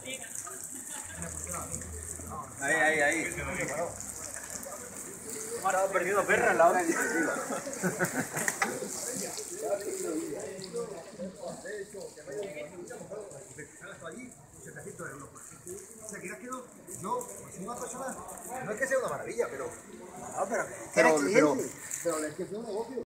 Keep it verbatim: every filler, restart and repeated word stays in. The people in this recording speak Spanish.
Ahí, ahí, ahí. Estaba perdiendo perra en la hora defensiva. No, es una persona, no es que sea una maravilla, pero... Ah, pero, pero, pero, pero es que es un negocio.